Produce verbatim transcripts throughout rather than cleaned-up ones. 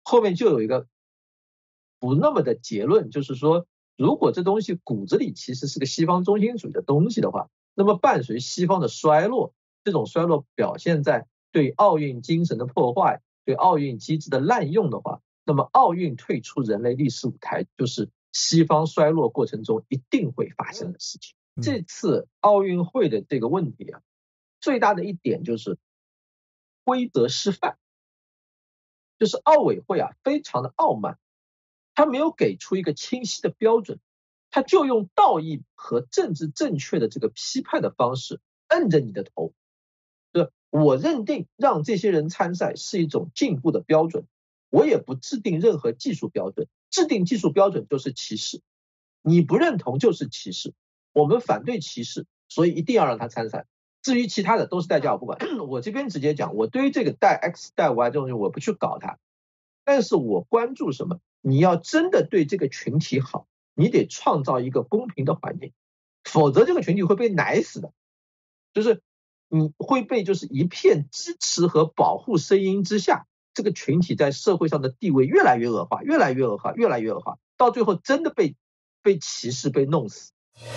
后面就有一个不那么的结论，就是说如果这东西骨子里其实是个西方中心主义的东西的话，那么伴随西方的衰落，这种衰落表现在对奥运精神的破坏，对奥运机制的滥用的话，那么奥运退出人类历史舞台就是西方衰落过程中一定会发生的事情。这次奥运会的这个问题啊，最大的一点就是规则失范，就是奥委会啊非常的傲慢，他没有给出一个清晰的标准，他就用道义和政治正确的这个批判的方式摁着你的头。对，我认定让这些人参赛是一种进步的标准，我也不制定任何技术标准，制定技术标准就是歧视，你不认同就是歧视，我们反对歧视，所以一定要让他参赛。至于其他的都是代价，我不管。我这边直接讲，我对于这个带 X 带 Y 这种东西我不去搞它，但是我关注什么？你要真的对这个群体好，你得创造一个公平的环境，否则这个群体会被奶死的，就是你会被就是一片支持和保护声音之下，这个群体在社会上的地位越来越恶化，越来越恶化，越来越恶化，到最后真的被被歧视，被弄死。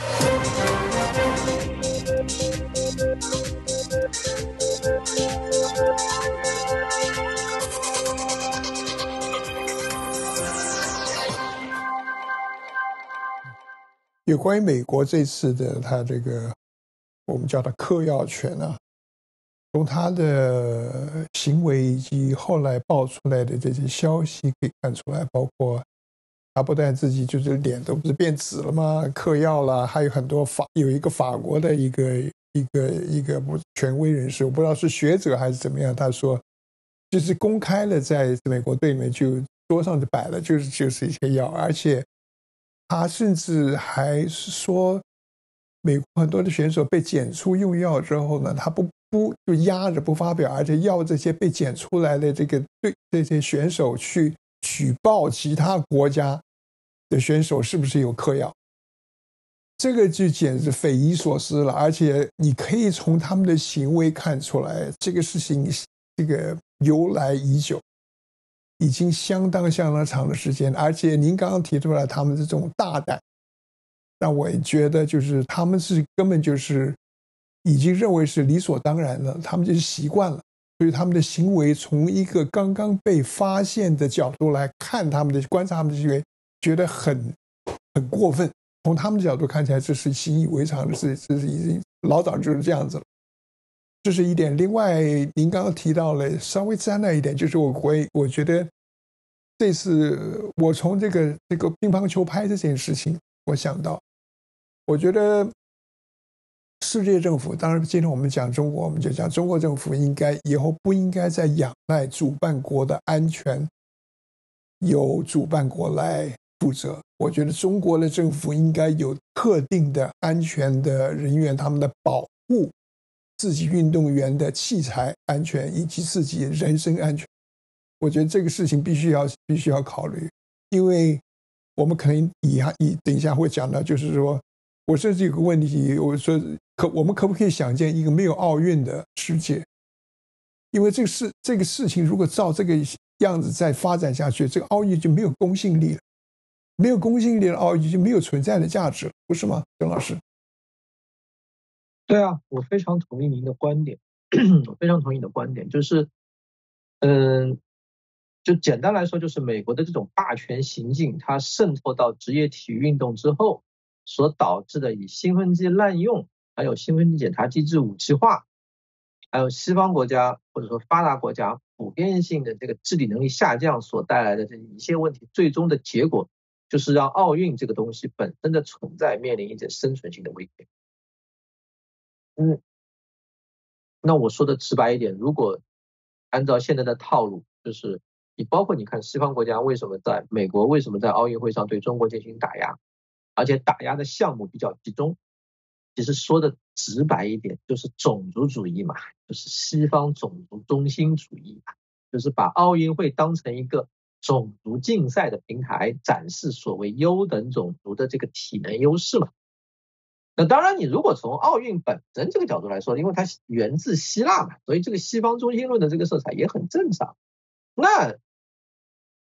有关于美国这次的他这个我们叫他嗑药权啊，从他的行为以及后来爆出来的这些消息可以看出来，包括他不但自己就是脸都不是变紫了吗？嗑药了，还有很多法有一个法国的一个一个一个权威人士，我不知道是学者还是怎么样，他说就是公开了在美国队里面就桌上就摆了就是就是一些药，而且他甚至还是说美国很多的选手被检出用药之后呢，他不不就压着不发表，而且要这些被检出来的这个对这些选手去举报其他国家的选手是不是有嗑药，这个就简直匪夷所思了。而且你可以从他们的行为看出来，这个事情这个由来已久，已经相当相当长的时间。而且您刚刚提出来他们这种大胆，让我觉得就是他们是根本就是已经认为是理所当然了，他们就是习惯了，所以他们的行为从一个刚刚被发现的角度来看他们的观察他们的行为，觉得很很过分。从他们的角度看起来，这是习以为常的事，这是已经老早就是这样子了。这是一点。另外，您刚刚提到了稍微沾了一点，就是我我我觉得这次我从这个这个乒乓球拍这件事情，我想到，我觉得世界政府，当然今天我们讲中国，我们就讲中国政府应该以后不应该再仰赖主办国的安全由主办国来负责。我觉得中国的政府应该有特定的安全的人员，他们的保护自己运动员的器材安全以及自己人身安全。我觉得这个事情必须要必须要考虑，因为我们可能以下以等一下会讲到，就是说我甚至有个问题，我说可我们可不可以想见一个没有奥运的世界？因为这个事这个事情如果照这个样子再发展下去，这个奥运就没有公信力了，没有公信力的奥运就没有存在的价值了，不是吗，郑老师？ 对啊，我非常同意您的观点，我非常同意你的观点，就是，嗯，就简单来说，就是美国的这种霸权行径，它渗透到职业体育运动之后，所导致的以兴奋剂滥用，还有兴奋剂检查机制武器化，还有西方国家或者说发达国家普遍性的这个治理能力下降所带来的这一切问题，最终的结果就是让奥运这个东西本身的存在面临一种生存性的危险。嗯，那我说的直白一点，如果按照现在的套路，就是你包括你看西方国家为什么在美国为什么在奥运会上对中国进行打压，而且打压的项目比较集中，其实说的直白一点就是种族主义嘛，就是西方种族中心主义嘛，就是把奥运会当成一个种族竞赛的平台，展示所谓优等种族的这个体能优势嘛。那当然你如果从奥运本身这个角度来说，因为它源自希腊嘛，所以这个西方中心论的这个色彩也很正常。那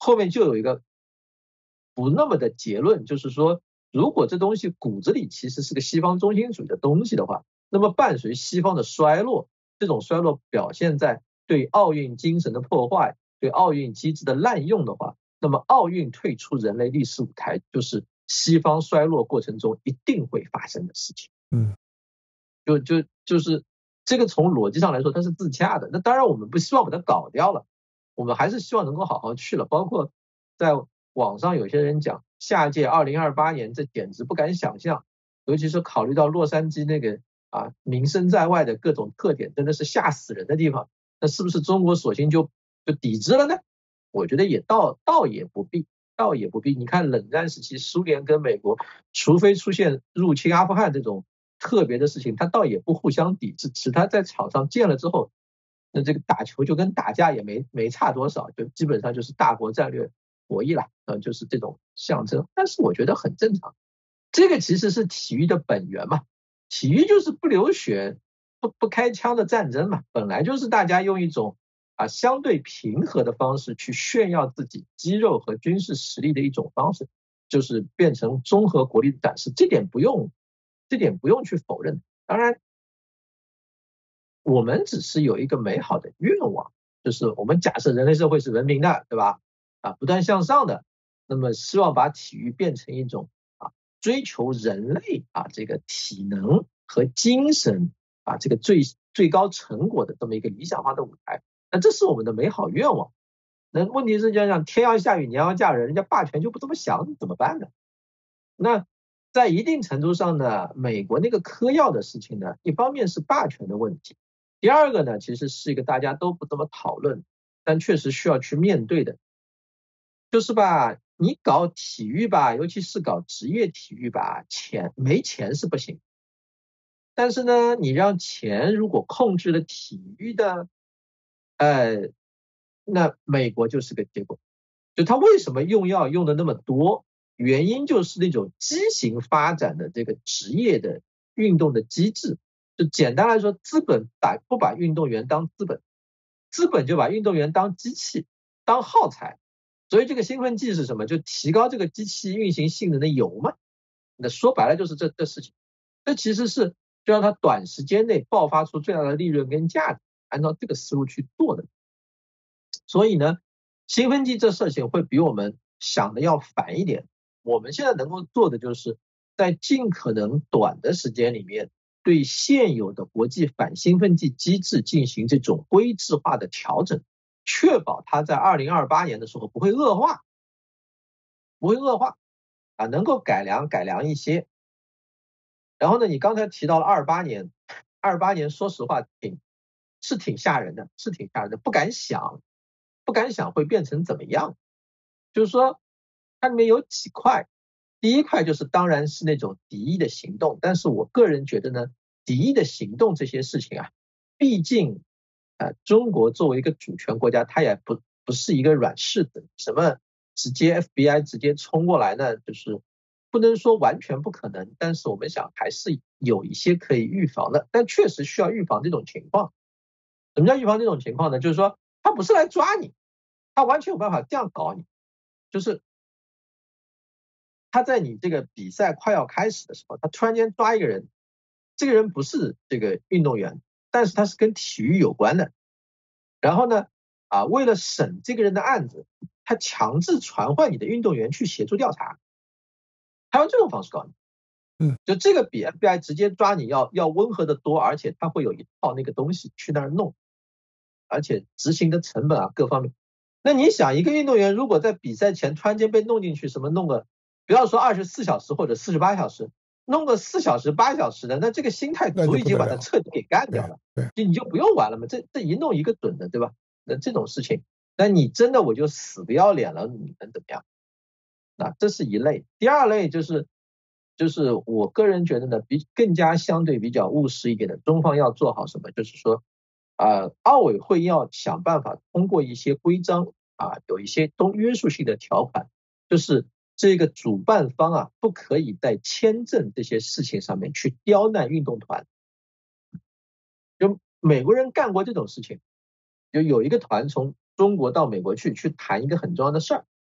后面就有一个不那么的结论，就是说，如果这东西骨子里其实是个西方中心主义的东西的话，那么伴随西方的衰落，这种衰落表现在对奥运精神的破坏，对奥运机制的滥用的话，那么奥运退出人类历史舞台，就是西方衰落过程中一定会发生的事情。 嗯， 就就就是这个从逻辑上来说它是自洽的。那当然我们不希望把它搞掉了，我们还是希望能够好好去了。包括在网上有些人讲下届二零二八年，这简直不敢想象，尤其是考虑到洛杉矶那个啊名声在外的各种特点，真的是吓死人的地方。那是不是中国索性就就抵制了呢？我觉得也倒倒也不必，倒也不必。你看冷战时期，苏联跟美国，除非出现入侵阿富汗这种特别的事情，他倒也不互相抵制，只他在场上见了之后，那这个打球就跟打架也没没差多少，就基本上就是大国战略博弈了，呃，就是这种象征。但是我觉得很正常，这个其实是体育的本源嘛，体育就是不流血、不不开枪的战争嘛，本来就是大家用一种啊相对平和的方式去炫耀自己肌肉和军事实力的一种方式，就是变成综合国力的展示，这点不用。这点不用去否认。当然我们只是有一个美好的愿望，就是我们假设人类社会是文明的，对吧？啊，不断向上的，那么希望把体育变成一种啊追求人类啊这个体能和精神啊这个最最高成果的这么一个理想化的舞台。那这是我们的美好愿望。那问题是就像天要下雨娘要嫁人，人家霸权就不这么想，怎么办呢？那在一定程度上呢，美国那个嗑药的事情呢，一方面是霸权的问题，第二个呢，其实是一个大家都不这么讨论，但确实需要去面对的，就是吧，你搞体育吧，尤其是搞职业体育吧，钱没钱是不行，但是呢，你让钱如果控制了体育的，呃，那美国就是个结果。就他为什么用药用的那么多？原因就是那种畸形发展的这个职业的运动的机制。就简单来说，资本把不把运动员当资本，资本就把运动员当机器、当耗材。所以这个兴奋剂是什么？就提高这个机器运行性能的油嘛。那说白了就是这这事情。这其实是就让它短时间内爆发出最大的利润跟价值，按照这个思路去做的。所以呢，兴奋剂这事情会比我们想的要反一点。我们现在能够做的就是在尽可能短的时间里面，对现有的国际反兴奋剂机制进行这种规制化的调整，确保它在二零二八年的时候不会恶化，不会恶化啊，能够改良改良一些。然后呢，你刚才提到了二八年，二八年说实话挺是挺吓人的，是挺吓人的，不敢想。不敢想会变成怎么样。就是说它里面有几块，第一块就是当然是那种敌意的行动，但是我个人觉得呢，敌意的行动这些事情啊，毕竟呃中国作为一个主权国家，它也不不是一个软柿子，什么直接 F B I 直接冲过来呢，就是不能说完全不可能，但是我们想还是有一些可以预防的，但确实需要预防这种情况。什么叫预防这种情况呢？就是说他不是来抓你，他完全有办法这样搞你，就是他在你这个比赛快要开始的时候，他突然间抓一个人，这个人不是这个运动员，但是他是跟体育有关的，然后呢啊，为了审这个人的案子，他强制传唤你的运动员去协助调查，他用这种方式搞你。 嗯， 就这个比 F B I 直接抓你要要温和的多，而且他会有一套那个东西去那儿弄，而且执行的成本啊各方面。那你想，一个运动员如果在比赛前突然间被弄进去，什么弄个，不要说二十四小时或者四十八小时，弄个四小时八小时的，那这个心态足以就把他彻底给干掉了，就你就不用玩了嘛，这这一弄一个准的，对吧？那这种事情，那你真的我就死不要脸了，你能怎么样？那这是一类。第二类就是就是我个人觉得呢，比更加相对比较务实一点的，中方要做好什么，就是说呃，奥委会要想办法通过一些规章啊，有一些都约束性的条款，就是这个主办方啊，不可以在签证这些事情上面去刁难运动团。就美国人干过这种事情，就有一个团从中国到美国去去谈一个很重要的事儿，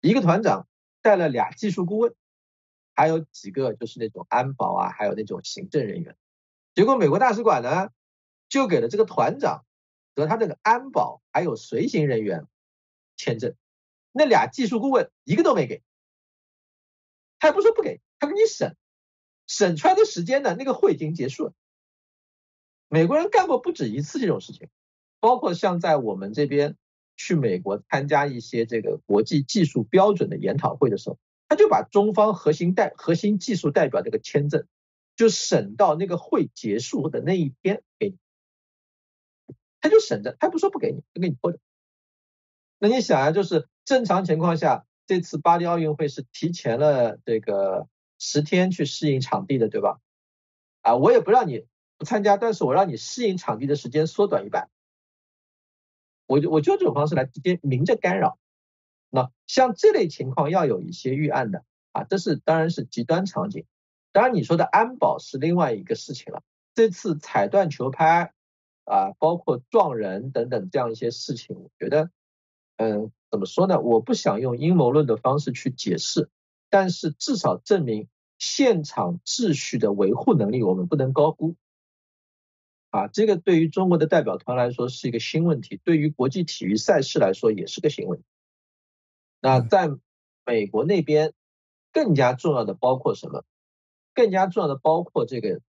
一个团长带了俩技术顾问，还有几个就是那种安保啊，还有那种行政人员。结果美国大使馆呢，就给了这个团长和他那个安保还有随行人员签证，那俩技术顾问一个都没给。他也不说不给，他给你审，审出来的时间呢，那个会已经结束了。美国人干过不止一次这种事情，包括像在我们这边去美国参加一些这个国际技术标准的研讨会的时候，他就把中方核心代核心技术代表这个签证就审到那个会结束的那一天给你，他就审着，他不说不给你，就给你拖着。那你想啊，就是正常情况下，这次巴黎奥运会是提前了这个十天去适应场地的，对吧？啊，我也不让你不参加，但是我让你适应场地的时间缩短一半，我就我就这种方式来直接明着干扰。那像这类情况要有一些预案的啊，这是当然是极端场景。当然你说的安保是另外一个事情了。这次踩断球拍啊，包括撞人等等这样一些事情，我觉得嗯，怎么说呢？我不想用阴谋论的方式去解释，但是至少证明现场秩序的维护能力我们不能高估。啊，这个对于中国的代表团来说是一个新问题，对于国际体育赛事来说也是个新问题。那在美国那边更加重要的包括什么？更加重要的包括这个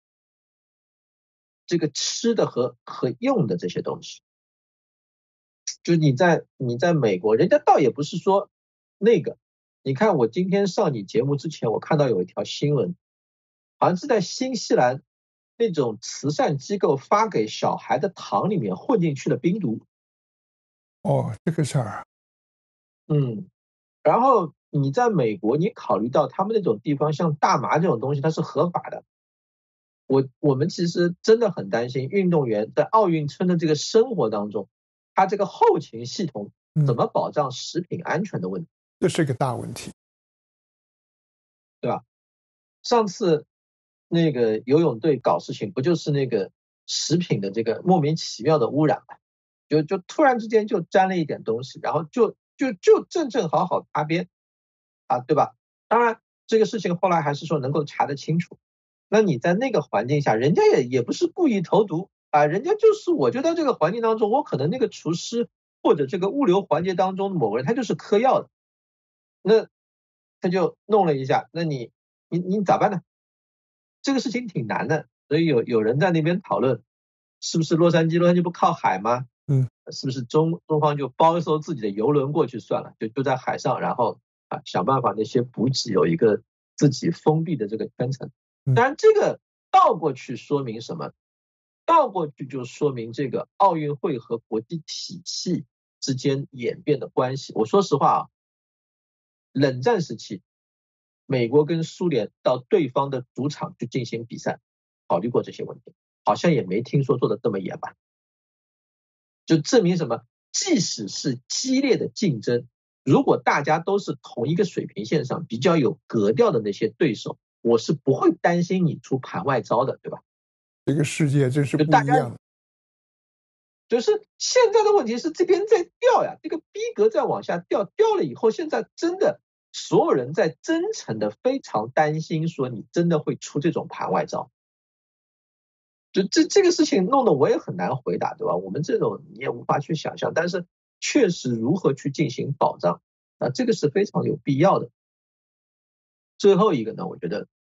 这个吃的和和用的这些东西。就你在你在美国，人家倒也不是说那个，你看我今天上你节目之前，我看到有一条新闻，好像是在新西兰那种慈善机构发给小孩的糖里面混进去了冰毒。 哦，这个事儿。 嗯，然后你在美国，你考虑到他们那种地方，像大麻这种东西，它是合法的。我我们其实真的很担心运动员在奥运村的这个生活当中，他这个后勤系统怎么保障食品安全的问题。 嗯，这是个大问题， 对吧？上次那个游泳队搞事情，不就是那个食品的这个莫名其妙的污染嘛？就就突然之间就沾了一点东西，然后就就就正正好好擦边啊，对吧？当然这个事情后来还是说能够查得清楚。那你在那个环境下，人家也也不是故意投毒啊，人家就是我就在这个环境当中，我可能那个厨师或者这个物流环节当中某个人他就是嗑药的，那他就弄了一下，那你你你咋办呢？这个事情挺难的，所以有有人在那边讨论，是不是洛杉矶洛杉矶不靠海吗？ 嗯， 是不是中中方就包一艘自己的游轮过去算了，就就在海上，然后啊想办法那些补给有一个自己封闭的这个圈层。当然这个倒过去说明什么？倒过去就说明这个奥运会和国际体系之间演变的关系。我说实话啊，冷战时期，美国跟苏联到对方的主场去进行比赛，考虑过这些问题，好像也没听说做的这么严吧？就证明什么？即使是激烈的竞争，如果大家都是同一个水平线上，比较有格调的那些对手，我是不会担心你出盘外招的，对吧？ 这个世界真是不一样的。 就是现在的问题是这边在掉呀，这个逼格在往下掉，掉了以后，现在真的所有人在真诚的非常担心说你真的会出这种盘外招。就这这个事情弄得我也很难回答，对吧？我们这种你也无法去想象，但是确实如何去进行保障啊，这个是非常有必要的。最后一个呢，我觉得